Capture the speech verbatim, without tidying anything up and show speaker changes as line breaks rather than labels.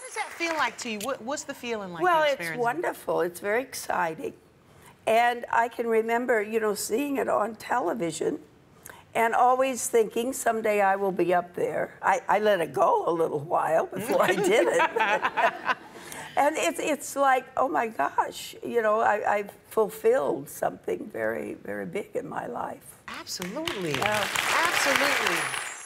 does that feel like to you? What, what's the feeling like?
Well, it's wonderful. It's very exciting. And I can remember, you know, seeing it on television and always thinking someday I will be up there. I, I let it go a little while before I did it. And it's, it's like, oh my gosh, you know, I, I've fulfilled something very, very big in my life.
Absolutely.
Yeah.
Absolutely.